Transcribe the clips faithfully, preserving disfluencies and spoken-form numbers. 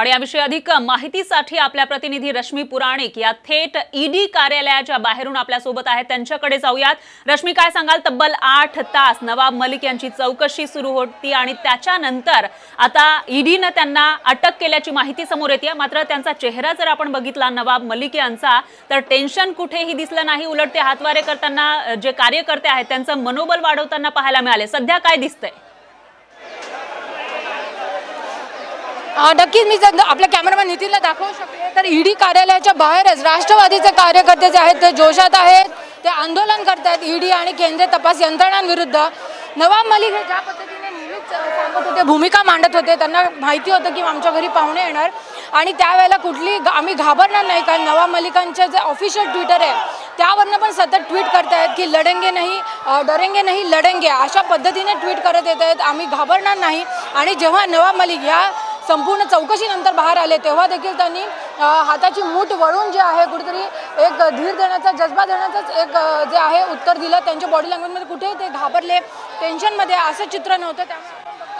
आणि याविषयी अधिक माहितीसाठी आपल्या प्रतिनिधी रश्मी पुराणिक या थेट ईडी कार्यालयाच्या बाहेरून आपल्या सोबत आहेत, त्यांच्याकडे जाऊयात। रश्मी, काय सांगाल? तब्बल आठ तास नवाब मलिक यांची चौकशी सुरू होती आणि त्याच्यानंतर आता ईडीने त्यांना अटक केल्याची माहिती समोर येते। मात्र त्यांचा चेहरा जर आपण बघितला नवाब मलिक यांचा, तर टेन्शन कुठेही दिसलं नाही। उलट ते हातवारे करताना जे कार्यकर्ते आहेत त्यांचं मनोबल वाढवताना पाहायला मिळाले। सध्या काय दिसतंय? नक्कीच मी आपल्या कॅमेरामॅन नितीनला दाखवू शकते तर ईडी कार्यालयाच्या बाहेरच राष्ट्रवादीचे कार्यकर्ते जे आहेत ते जोशात आहेत, ते आंदोलन करतात ईडी आणि केंद्रीय तपास यंत्रणांविरुद्ध। नवाब मलिक हे ज्या पद्धतीने नेहमीच सांगत होते, भूमिका मांडत होते, त्यांना माहिती होतं की आमच्या घरी पाहुणे येणार आणि त्यावेळेला कुठली आम्ही घाबरणार नाही, कारण नवाब मलिकांचे जे ऑफिशियल ट्विटर आहे त्यावरनं पण सतत ट्विट करतायत की लढेंगे नाही डरेंगे नाही लढेंगे, अशा पद्धतीने ट्विट करत येत आहेत, आम्ही घाबरणार नाही। आणि जेव्हा नवाब मलिक या संपूर्ण चौकशीनंतर बाहेर आले तेव्हा देखील त्यांनी हाताची मूठ वळून जे आहे कुठेतरी एक धीर देण्याचा, जज्बा देण्याचाच एक जे आहे उत्तर दिलं। त्यांच्या बॉडी लँग्वेजमध्ये कुठे ते घाबरले, टेन्शनमध्ये असं चित्र नव्हतं। त्यामुळे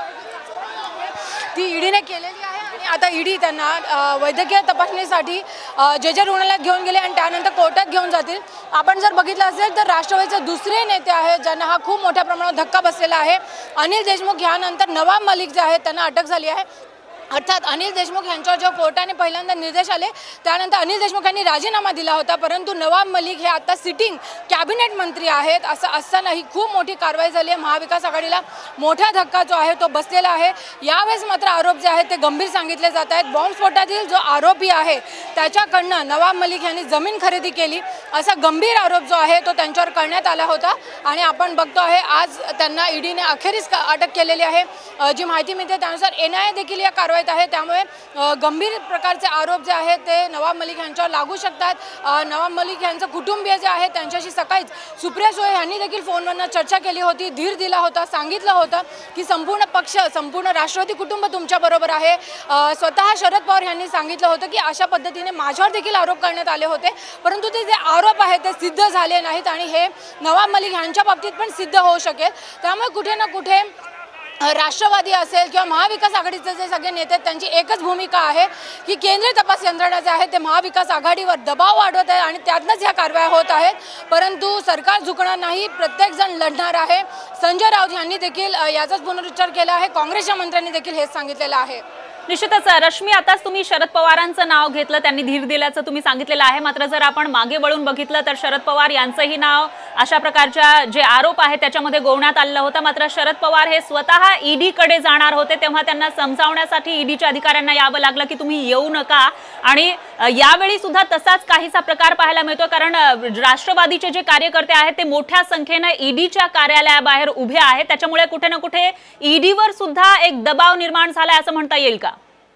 ती ईडीने केलेली आहे आणि आता ईडी त्यांना वैद्यकीय तपासणीसाठी जे जे रुग्णालयात घेऊन गेले आणि त्यानंतर कोर्टात घेऊन जातील। आपण जर बघितलं असेल तर राष्ट्रवादीचे दुसरे नेते आहेत ज्यांना हा खूप मोठ्या प्रमाणात धक्का बसलेला आहे। अनिल देशमुख यानंतर नवाब मलिक जे आहेत त्यांना अटक झाली आहे। अर्थात अनिल देशमुख यांच्यावर जेव्हा कोर्टाने पहिल्यांदा निर्देश आले त्यानंतर अनिल देशमुख यांनी राजीनामा दिला होता, परंतु नवाब मलिक हे आता सिटिंग कॅबिनेट मंत्री आहेत। असं असतानाही खूप मोठी कारवाई झाली आहे। महाविकास आघाडीला मोठा धक्का जो आहे तो बसलेला आहे। यावेळेस मात्र आरोप जे आहेत ते गंभीर सांगितले जात आहेत। बॉम्बस्फोटातील जो आरोपी आहे त्याच्याकडनं नवाब मलिक यांनी जमीन खरेदी केली असा गंभीर आरोप जो आहे तो त्यांच्यावर करण्यात आला होता आणि आपण बघतो आहे आज त्यांना ईडीने अखेरीस अटक केलेली आहे। जी माहिती मिळते त्यानुसार एन आय ए देखील या कारवाई आहे, त्यामुळे गंभीर प्रकारचे आरोप जे आहेत ते नवाब मलिक यांच्यावर लागू शकतात। नवाब मलिक यांचे कुटुंबीय जे आहेत त्यांच्याशी सकाळीच सुप्रिया सुळे यांनी देखील फोनवरून चर्चा केली होती, धीर दिला होता, सांगितलं होतं की संपूर्ण पक्ष, संपूर्ण राष्ट्रवादी कुटुंब तुमच्या बरोबर आहे। स्वतः शरद पवार यांनी सांगितलं होतं की अशा पद्धतीने माझ्यावर देखील आरोप करण्यात आले होते, परंतु ते जे आरोप आहेत ते सिद्ध झाले नाहीत आणि हे नवाब मलिक यांच्या बाबतीत पण सिद्ध होऊ शकेल। त्यामुळे कुठे ना कुठे राष्ट्रवादी असेल किंवा महाविकास आघाडीचे जे सगळे नेते त्यांची एकच भूमिका आहे की केंद्रीय तपास यंत्रणा जे आहे ते महाविकास आघाडीवर दबाव वाढवत आहे आणि त्यातनंच ह्या कारवाया होत आहेत, परंतु सरकार झुकणार नाही, प्रत्येक जण लढणार आहे। संजय राऊत यांनी देखील याचाच पुनरुच्चार केला आहे, काँग्रेसच्या मंत्र्यांनी देखील हेच सांगितलेलं आहे। निश्चितच रश्मी, आताच तुम्ही शरद पवारांचं नाव घेतलं, त्यांनी धीर दिल्याचं तुम्ही सांगितलेलं आहे। मात्र जर आपण मागे वळून बघितलं तर शरद पवार यांचंही नाव अशा प्रकारच्या जे आरोप आहेत त्याच्यामध्ये गोवण्यात आलेलं होतं। मात्र शरद पवार हे स्वतः ईडी कडे जाणार होते, तेव्हा त्यांना समजावण्यासाठी ईडीच्या अधिकाऱ्यांना यावं लागलं की तुम्ही येऊ नका। आणि यावेळी सुद्धा तसाच काहीसा प्रकार पाहायला मिळतो, कारण राष्ट्रवादीचे जे कार्यकर्ते आहेत ते मोठ्या संख्येने ईडीच्या कार्यालयाबाहेर उभे आहेत। त्याच्यामुळे कुठे ना कुठे ईडीवर सुद्धा एक दबाव निर्माण झालाय असं म्हणता येईल का?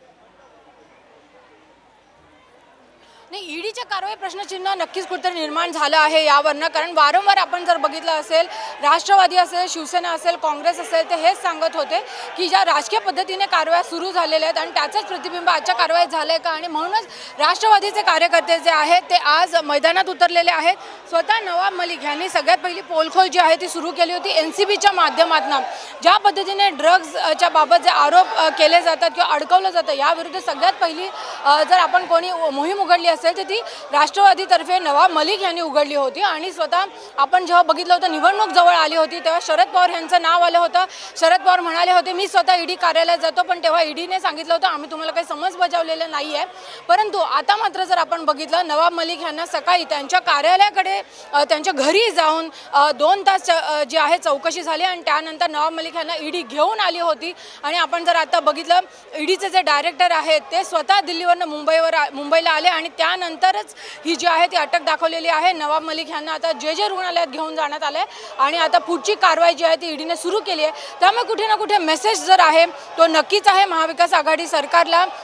ईडीच्या कारवाई प्रश्नचिन्ह नक्कीच कुठेतरी निर्माण झालं आहे यावरनं, कारण वारंवार आपण जर बघितलं असेल राष्ट्रवादी असेल, शिवसेना असेल, काँग्रेस असेल ते हेच सांगत होते की ज्या राजकीय पद्धतीने कारवाया सुरू झालेल्या आहेत आणि त्याचंच प्रतिबिंब आजच्या कारवाईत झालंय का, आणि म्हणूनच राष्ट्रवादीचे कार्यकर्ते जे आहेत ते आज मैदानात उतरलेले आहेत। स्वतः नवाब मलिक यांनी सगळ्यात पहिली पोलखोल जी आहे ती सुरू केली होती एन सी बीच्या माध्यमातून। ज्या पद्धतीने ड्रग्जच्या बाबत जे आरोप केले जातात किंवा अडकवलं जातं याविरुद्ध सगळ्यात पहिली जर आपण कोणी मोहीम उघडली असेल तर ती राष्ट्रवादीतर्फे नवाब मलिक यांनी उघडली होती। आणि स्वतः आपण जेव्हा बघितलं होतं निवडणूक जवळ आली होती तेव्हा शरद पवार यांचं नाव आलं होतं। शरद पवार म्हणाले होते मी स्वतः ईडी कार्यालयात जातो, पण तेव्हा ईडीने सांगितलं होतं आम्ही तुम्हाला काही समज बजावलेलं नाही आहे। परंतु आता मात्र जर आपण बघितलं नवाब मलिक यांना सकाळी त्यांच्या कार्यालयाकडे त्यांच्या घरी जाऊन दोन तास जी आहे चौकशी झाली आणि त्यानंतर नवाब मलिक यांना ईडी घेऊन आली होती। आणि आपण जर आता बघितलं ईडीचे जे डायरेक्टर आहेत ते स्वतः दिल्लीवरनं मुंबईवर मुंबईला आले आणि त्यानंतरच ही जी आहे ती अटक दाखवलेली आहे। नवाब मलिक यांना आता जे जे रुग्णालयात घेऊन जाण्यात आले आणि आता पुढची कारवाई जी आहे ती ईडीने सुरू केली आहे। त्यामुळे कुठे ना कुठे मेसेज जर आहे तो नक्कीच आहे महाविकास आघाडी सरकारला